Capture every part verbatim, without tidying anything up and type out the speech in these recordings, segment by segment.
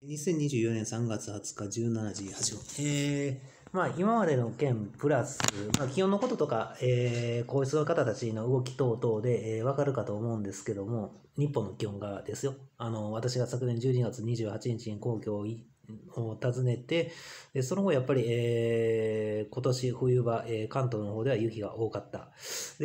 にせんにじゅうよねんさんがつはつかじゅうしちじはちふん。えー、まあ今までの件プラス、まあ、気温のこととか、えー、皇室の方たちの動き等々で、えー、わかるかと思うんですけども、日本の気温がですよ。あの、私が昨年じゅうにがつにじゅうはちにちに皇居を訪ねて、でその後やっぱり、えー、今年冬場、えー、関東の方では雪が多かった。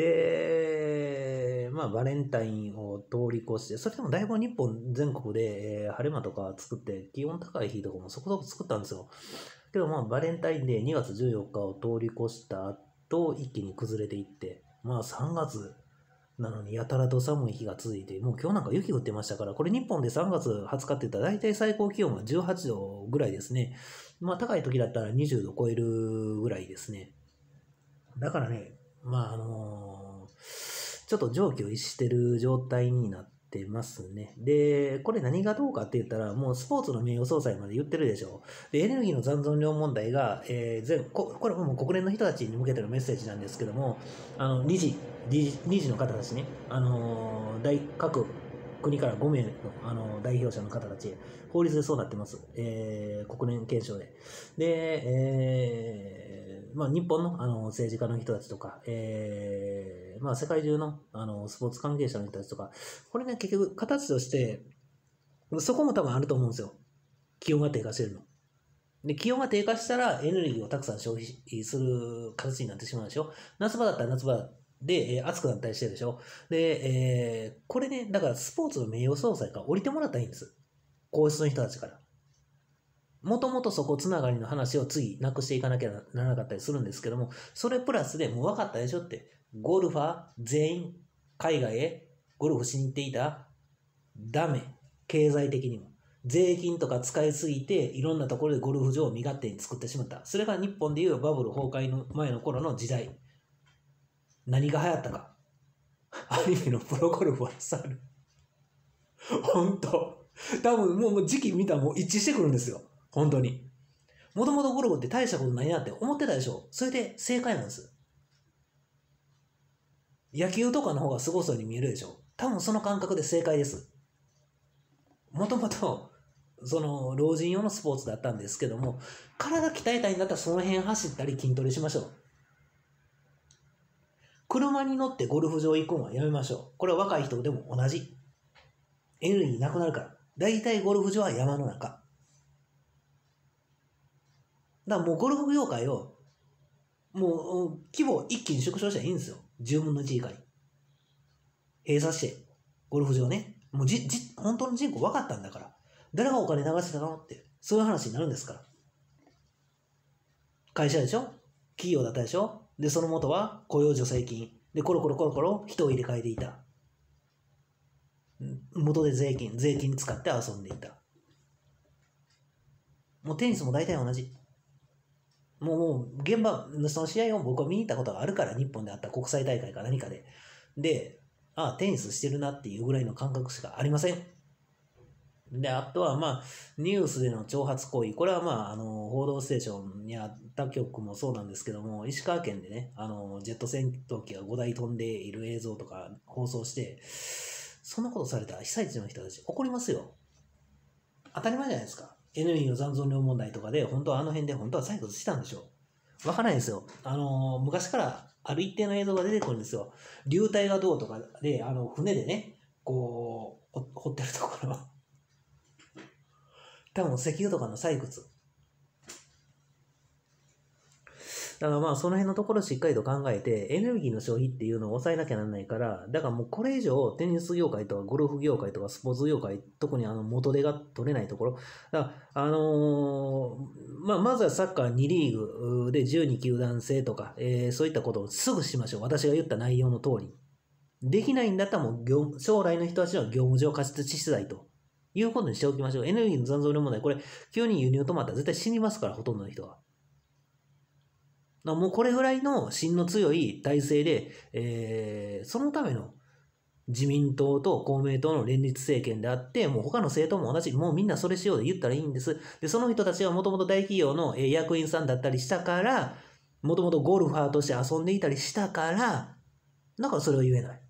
で、まあバレンタインを通り越して、それでもだいぶ日本全国で、えー、晴れ間とか作って、気温高い日とかもそこそこ作ったんですよ。けどまあバレンタインデーにがつじゅうよっかを通り越した後、一気に崩れていって、まあさんがつなのにやたらと寒い日が続いて、もう今日なんか雪降ってましたから、これ日本でさんがつはつかって言ったら大体最高気温はじゅうはちどぐらいですね。まあ高い時だったらにじゅうど超えるぐらいですね。だからね、まああのー、ちょっと常軌を逸してる状態になってますね。で、これ何がどうかって言ったら、もうスポーツの名誉総裁まで言ってるでしょ。で、エネルギーの残存量問題が、えー、全ここれももう国連の人たちに向けてのメッセージなんですけども、あの理事、理事理事の方たちね、あのー、大各国からごめいの、あの代表者の方たち、法律でそうなってます。えー、国連憲章で。で、えー、まあ、日本の、あの政治家の人たちとか、えー、まあ、世界中の、あのスポーツ関係者の人たちとか、これね、結局、形として、そこも多分あると思うんですよ。気温が低下してるの。で、気温が低下したらエネルギーをたくさん消費する形になってしまうでしょ。夏場だったら夏場で、えー、暑くなったりしてるでしょ。で、えー、これね、だからスポーツの名誉総裁から降りてもらったらいいんです。皇室の人たちから。もともとそこつながりの話を次なくしていかなきゃならなかったりするんですけども、それプラスでもう分かったでしょって、ゴルファー全員海外へゴルフしに行っていた？ダメ。経済的にも。税金とか使いすぎて、いろんなところでゴルフ場を身勝手に作ってしまった。それが日本でいうバブル崩壊の前の頃の時代。何が流行ったか。ある意味のプロゴルファーさる。本当。多分もう時期見たらもう一致してくるんですよ。本当に。もともとゴルフって大したことないなって思ってたでしょ。それで正解なんです。野球とかの方がすごそうに見えるでしょ。多分その感覚で正解です。もともとその老人用のスポーツだったんですけども、体鍛えたいんだったらその辺走ったり筋トレしましょう。車に乗ってゴルフ場行くのはやめましょう。これは若い人でも同じ。エネルギーなくなるから。だいたいゴルフ場は山の中。だからもうゴルフ業界をもう規模一気に縮小したらいいんですよ。じゅうぶんのいち以下に。閉鎖して、ゴルフ場ね。もうじ、じ、本当の人口分かったんだから。誰がお金流してたのって、そういう話になるんですから。会社でしょ？企業だったでしょ？で、その元は雇用助成金。で、コロコロコロコロ人を入れ替えていた。元で税金、税金使って遊んでいた。もうテニスも大体同じ。もう、もう現場、その試合を僕は見に行ったことがあるから、日本であった国際大会か何かで。で、ああ、テニスしてるなっていうぐらいの感覚しかありません。で、あとは、まあ、ニュースでの挑発行為。これは、まあ、あの、報道ステーションにあった局もそうなんですけども、石川県でね、あの、ジェット戦闘機がごだい飛んでいる映像とか放送して、そんなことされたら被災地の人たち怒りますよ。当たり前じゃないですか。エネルギーの残存量問題とかで、本当はあの辺で本当は採掘したんでしょう。わからないですよ。あの、昔からある一定の映像が出てくるんですよ。流体がどうとかで、あの、船でね、こう、掘ってるところ。多分石油とかの採掘。だからまあその辺のところをしっかりと考えて、エネルギーの消費っていうのを抑えなきゃならないから、だからもうこれ以上テニス業界とかゴルフ業界とかスポーツ業界、特にあの元手が取れないところ、だからあのー、まあまずはサッカーにリーグでじゅうにきゅうだん制とか、えー、そういったことをすぐしましょう。私が言った内容の通り。できないんだったらもう業将来の人たちは業務上過失致死罪ということにしておきましょう。エネルギーの残存量問題、これ急に輸入止まったら絶対死にますから、ほとんどの人は。もうこれぐらいの芯の強い体制で、えー、そのための自民党と公明党の連立政権であって、もう他の政党も同じ、もうみんなそれしようで言ったらいいんです。で、その人たちはもともと大企業の役員さんだったりしたから、もともとゴルファーとして遊んでいたりしたから、だからそれを言えない。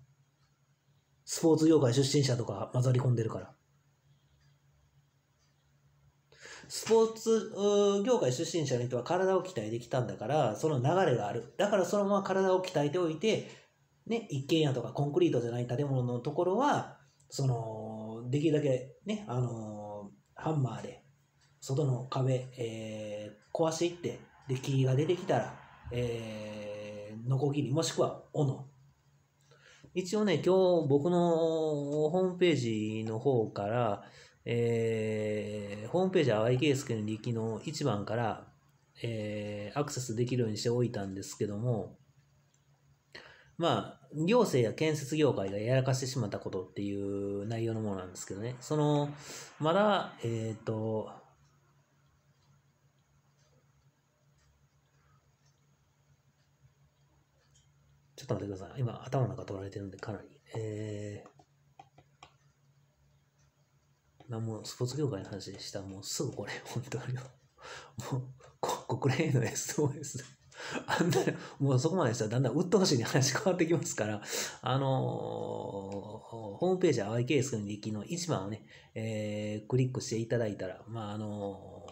スポーツ業界出身者とか混ざり込んでるから。 スポーツ業界出身者の人は体を鍛えてきたんだから、その流れがある。だからそのまま体を鍛えておいて、ね、一軒家とかコンクリートじゃない建物のところは、その、できるだけね、あのーハンマーで、外の壁、えー壊していって、で、木が出てきたら、えー、ノコギリ、もしくは斧。一応ね、今日僕のホームページの方から、えー、ホームページは淡井圭介の履歴のいちばんから、えー、アクセスできるようにしておいたんですけども、まあ、行政や建設業界がやらかしてしまったことっていう内容のものなんですけどね、その、まだ、えっと、ちょっと待ってください。今、頭の中取られてるんで、かなり。えー、もうスポーツ業界の話でした。もうすぐこれ、本当に。もう、国連への エスオーエス。あんな、もうそこまでしたらだんだん鬱陶しいに話変わってきますから、あのー、ホームページ、淡井圭介の履歴のいちばんをね、えー、クリックしていただいたら、まあ、あの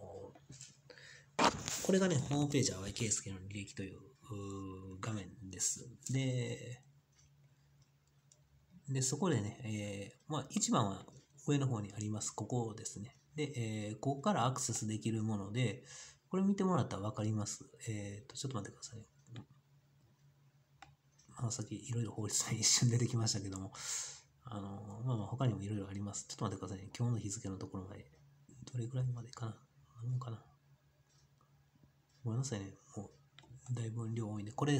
ー、これがね、ホームページ、淡井圭介の履歴という画面です。で、で、そこでね、えー、まあ、いちばんは上の方にあります。ここですね。で、えー、ここからアクセスできるもので、これ見てもらったらわかります。えっと、ちょっと待ってください。まあ、さっきいろいろ法律で一瞬出てきましたけども、あの、まあまあ他にもいろいろあります。ちょっと待ってくださいね。今日の日付のところまで。どれくらいまでかなもうかなごめんなさいね。もう、だいぶ量多いんで。これです。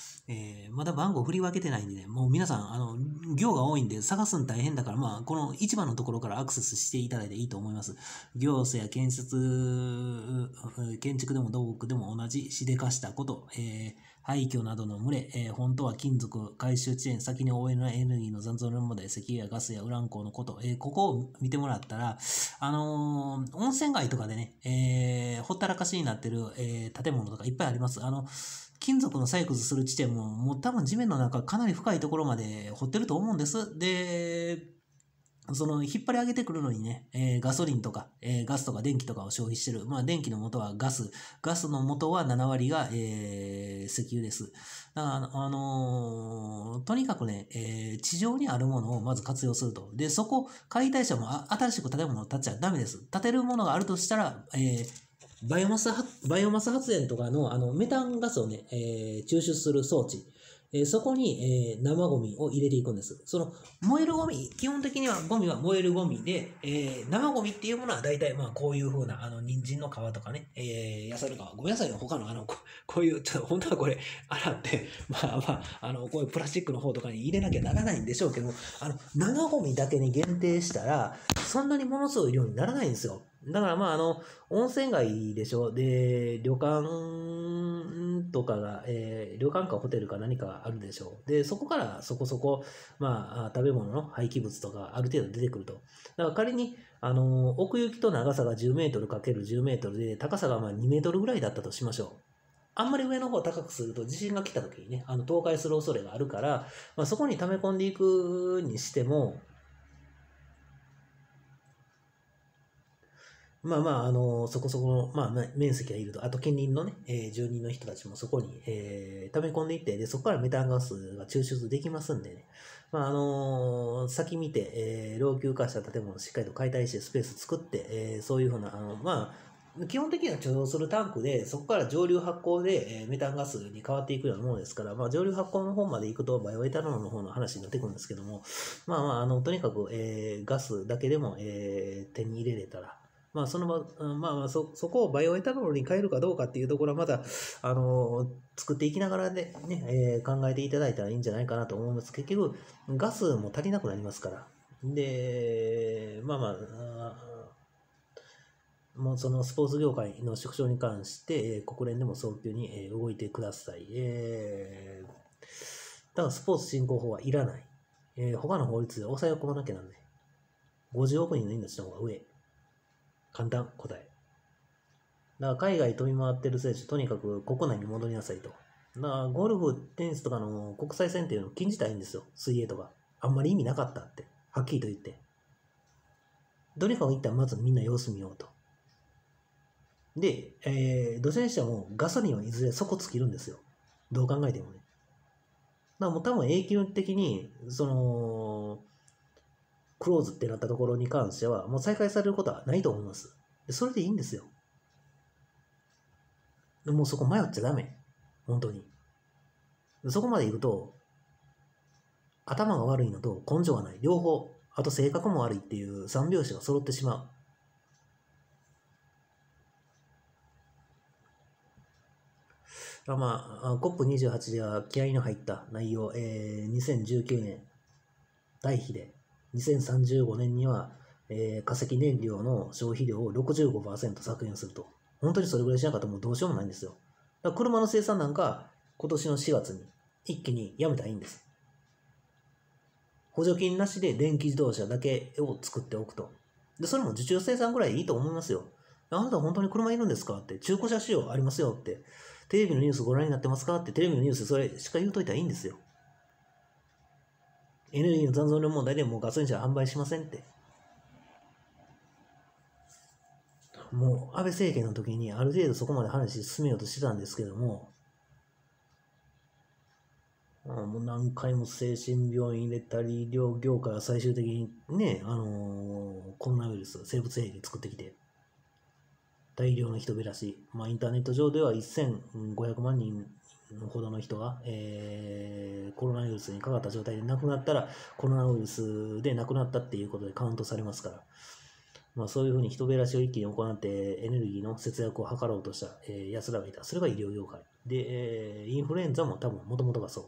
えー、まだ番号振り分けてないんでね、もう皆さん、あの、行が多いんで探すの大変だから、まあ、この一番のところからアクセスしていただいていいと思います。行政や建設、建築でも土木でも同じしでかしたこと、えー、廃墟などの群れ、えー、本当は金属、回収地点、先に オーエヌエヌイー の残存の問題、石油やガスやウラン鉱のこと、えー、ここを見てもらったら、あのー、温泉街とかでね、えー、ほったらかしになってる、えー、建物とかいっぱいあります。あの、金属の採掘する地点も、もう多分地面の中かなり深いところまで掘ってると思うんです。で、その引っ張り上げてくるのにね、えー、ガソリンとか、えー、ガスとか電気とかを消費してる。まあ電気の元はガス。ガスの元はななわりが、えー、石油です。だから、あのー、とにかくね、えー、地上にあるものをまず活用すると。で、そこ、解体者も新しく建物を建てちゃダメです。建てるものがあるとしたら、えーバイオマス、バイオマス発電とかのあのメタンガスをね、えー、抽出する装置。えー、そこに、えー、生ゴミを入れていくんです。その燃えるゴミ、基本的にはゴミは燃えるゴミで、えー、生ゴミっていうものは大体まあこういう風な、あの、人参の皮とかね、えー、野菜の皮、ごめんなさいよ、他のあの、ここういう、ちょっと本当はこれ、洗って、まあまあ、あの、こういうプラスチックの方とかに入れなきゃならないんでしょうけども、あの、生ゴミだけに限定したら、そんなにものすごい量にならないんですよ。だからまああの温泉街でしょ。で旅館とかが、えー、旅館かホテルか何かあるでしょう。でそこからそこそこまあ食べ物の廃棄物とかある程度出てくると。だから仮にあの奥行きと長さがじゅうメートルかけるじゅうメートルで高さがまあにメートルぐらいだったとしましょう。あんまり上の方を高くすると地震が来た時にねあの倒壊する恐れがあるから、まあ、そこに溜め込んでいくにしてもまあまあ、あの、そこそこの、まあ、面積がいると、あと近隣のね、えー、住人の人たちもそこに、えー、溜め込んでいって、で、そこからメタンガスが抽出できますんでね、まあ、あのー、先見て、えー、老朽化した建物をしっかりと解体してスペース作って、えー、そういうふうな、あの、まあ、基本的には貯蔵するタンクで、そこから上流発酵で、えー、メタンガスに変わっていくようなものですから、まあ、上流発酵の方まで行くと、バイオエタノールの方の話になってくるんですけども、まあまあ、あの、とにかく、えー、ガスだけでも、えー、手に入れれたら、まあ、そのま、まあまあそ、そこをバイオエタノールに変えるかどうかっていうところはまだ、あのー、作っていきながらでね、えー、考えていただいたらいいんじゃないかなと思います。結局、ガスも足りなくなりますから。で、まあまあ、もうそのスポーツ業界の縮小に関して、えー、国連でも早急に、えー、動いてください。えー、だからスポーツ振興法はいらない。えー、他の法律で抑え込まなきゃなんない。ごじゅうおく人の命の方が上。簡単、答え。だから海外飛び回ってる選手、とにかく国内に戻りなさいと。だからゴルフ、テニスとかの国際戦っていうのを禁じたらいいんですよ。水泳とか。あんまり意味なかったって。はっきりと言って。とにかく一旦まずみんな様子見ようと。 で、えー、どちらにしてもガソリンはいずれ底尽きるんですよ。どう考えてもね。だからもう多分永久的に、その、クローズってなったところに関しては、もう再開されることはないと思います。でそれでいいんですよ。でもうそこ迷っちゃダメ。本当に。そこまで行くと、頭が悪いのと根性がない。両方。あと性格も悪いっていう三拍子が揃ってしまう。まあ、コップにじゅうはち では気合の入った内容、えー、にせんじゅうきゅうねん、対比で、にせんさんじゅうごねんには、えー、化石燃料の消費量を ろくじゅうごパーセント 削減すると。本当にそれぐらいしなかったらもうどうしようもないんですよ。だから車の生産なんか、今年のしがつに一気にやめたらいいんです。補助金なしで電気自動車だけを作っておくと。で、それも受注生産ぐらいいいと思いますよ。あなた本当に車いるんですかって、中古車市場ありますよって、テレビのニュースご覧になってますかって、テレビのニュースそれしか言うといたらいいんですよ。エネルギーの残存量問題でもうガソリン車販売しませんって。もう安倍政権の時にある程度そこまで話進めようとしてたんですけども、もう何回も精神病院入れたり、医療業界は最終的にね、あのー、コロナウイルス、生物兵器作ってきて、大量の人減らし、まあ、インターネット上ではせんごひゃくまんにんほどの人が、えー、コロナウイルスにかかった状態で亡くなったら、コロナウイルスで亡くなったっていうことでカウントされますから、まあ、そういうふうに人減らしを一気に行ってエネルギーの節約を図ろうとした、えー、奴らがいた。それが医療業界。で、えー、インフルエンザも多分もともとがそう。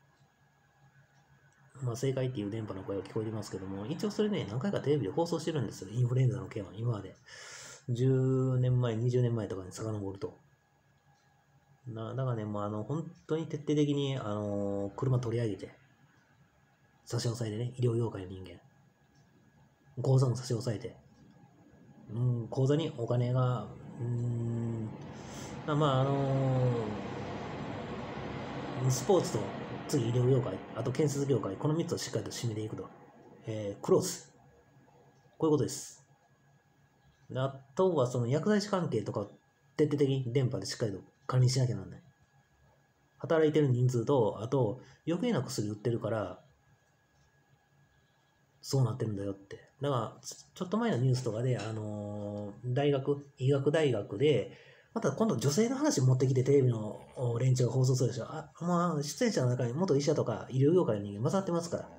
まあ、正解っていう電波の声が聞こえてますけども、一応それね、何回かテレビで放送してるんですよ。インフルエンザの件は今まで。じゅうねんまえ、にじゅうねんまえとかに遡ると。なだからね、もうあの、本当に徹底的に、あのー、車取り上げて、差し押さえてね、医療業界の人間。口座も差し押さえて、うん、口座にお金が、うん、まあ、あのー、スポーツと、次医療業界、あと建設業界、このみっつをしっかりと締めていくと。えー、クローズ。こういうことです。あとは、その薬剤師関係とか、徹底的に電波でしっかりと管理しなきゃならない。働いてる人数と、あと、余計な薬売ってるから、そうなってるんだよって。だから、ちょっと前のニュースとかで、あのー、大学、医学大学で、また今度女性の話持ってきてテレビの連中が放送するでしょ。あ、まあ、出演者の中に元医者とか医療業界の人間混ざってますから。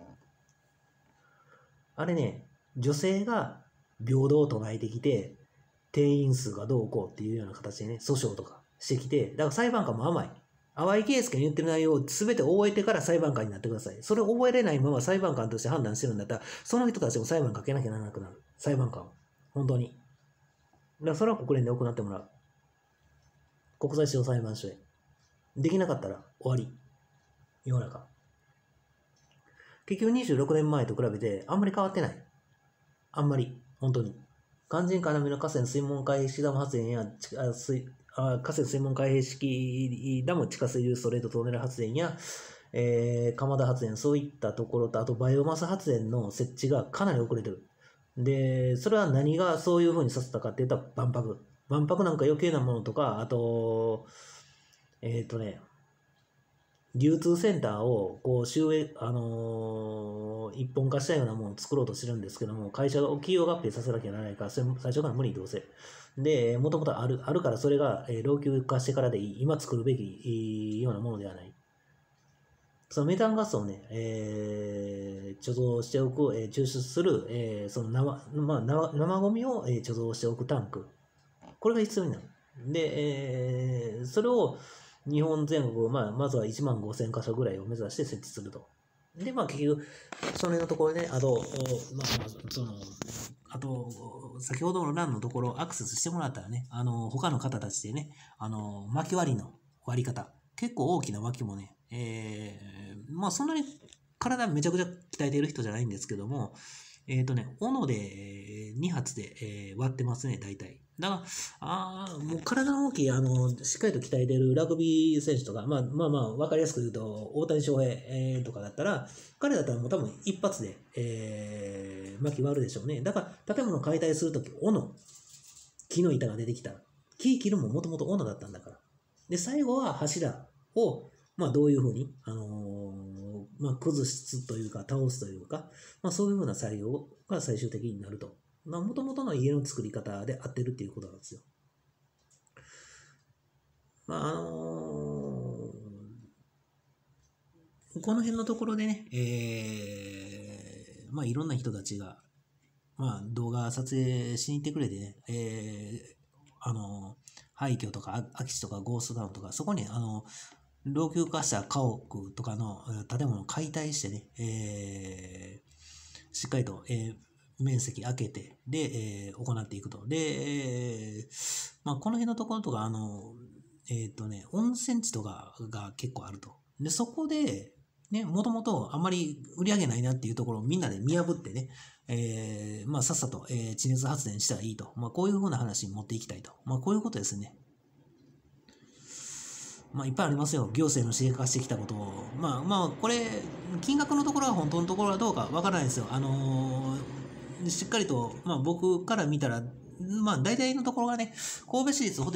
あれね、女性が平等を唱えてきて、定員数がどうこうっていうような形でね、訴訟とかしてきて、だから裁判官も甘い。淡井圭介に言ってる内容を全て覚えてから裁判官になってください。それを覚えれないまま裁判官として判断してるんだったら、その人たちも裁判かけなきゃならなくなる。裁判官は。本当に。だからそれは国連で行ってもらう。国際司法裁判所へ。できなかったら終わり。世の中。結局にじゅうろくねんまえと比べてあんまり変わってない。あんまり。本当に。肝心要の河川水門開閉式ダム発電やあ水あ河川水門開閉式ダム地下水流ストレートトンネル発電や、えー、蒲田発電、そういったところと、あとバイオマス発電の設置がかなり遅れてる。で、それは何がそういうふうにさせたかって言ったら万博。万博なんか余計なものとか、あと、えっ、ー、とね、流通センターをこう収益、あのー、一本化したようなものを作ろうとしてるんですけども、会社を企業合併させなきゃならないから、それ最初から無理どうせ。で、もともとある、あるからそれが、えー、老朽化してからでいい、今作るべきようなものではない。そのメタンガスをね、えー、貯蔵しておく、えー、抽出する、えー、その生、まあ、生、生ゴミを、えー、貯蔵しておくタンク。これが必要になる。で、えー、それを、日本全国、まあ、まずはいちまんごせん箇所ぐらいを目指して設置すると。で、まあ、結局、その辺のところで、ね、あと、まあ、その、あと、先ほどの欄のところ、アクセスしてもらったらね、あの、他の方たちでね、あの、巻き割りの割り方、結構大きな巻きもね、えー、まあ、そんなに体めちゃくちゃ鍛えている人じゃないんですけども、えっ、ー、とね、斧でに発で、えー、割ってますね、大体。だから、ああ、もう体の大きい、あの、しっかりと鍛えてるラグビー選手とか、まあまあまあ、わかりやすく言うと、大谷翔平、えー、とかだったら、彼だったらもう多分一発で、えー、巻き割るでしょうね。だから、建物解体するとき、斧、木の板が出てきた。 木切るももともと斧だったんだから。で、最後は柱を、まあ、どういうふうに、あのーまあ、崩すというか、倒すというか、まあ、そういうふうな作業が最終的になると。もともとの家の作り方で合ってるっていうことなんですよ。まあ、あのーこの辺のところでね、えー、まあ、いろんな人たちが、まあ、動画撮影しに行ってくれてね、えー、あのー、廃墟とか空き地とかゴーストタウンとか、そこに、あのー、老朽化した家屋とかの建物を解体してね、えー、しっかりと、えー、面積空けて、で、えー、行っていくと。で、えー、まあ、この辺のところとか、あの、えっとね、温泉地とかが結構あると。で、そこで、ね、もともとあんまり売り上げないなっていうところをみんなで見破ってね、えー、まあ、さっさと、えー、地熱発電したらいいと。まあ、こういうふうな話に持っていきたいと。まあ、こういうことですね。まあ、いっぱいありますよ。行政の私が化してきたことを。まあまあ、これ、金額のところは本当のところはどうかわからないですよ。あのー、しっかりと、まあ僕から見たら、まあ大体のところがね、神戸市立ホテル